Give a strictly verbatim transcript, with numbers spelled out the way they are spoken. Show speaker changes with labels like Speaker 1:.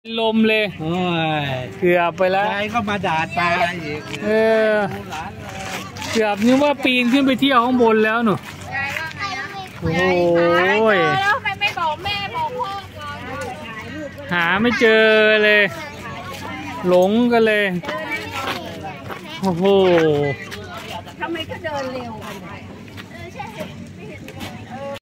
Speaker 1: ลมเลยเกือบไปแล้วยายก็มาด่าตาอีกเออเกือบนึกว่าปีนขึ้นไปเที่ยวข้างบนแล้วหนูโอ้ยแล้วทำไมไม่บอกแม่บอกพ่อก่อนหาไม่เจอเลยหลงกันเลยโอ้โหทำไมก็เดินเร็ว